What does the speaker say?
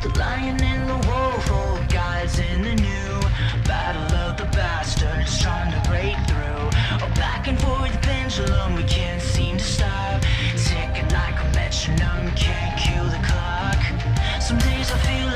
The lion and the wolf, old guys in the new. Battle of the bastards, trying to break through. Oh, back and forth pendulum, we can't seem to stop. Ticking like a metronome, can't kill the clock. Some days I feel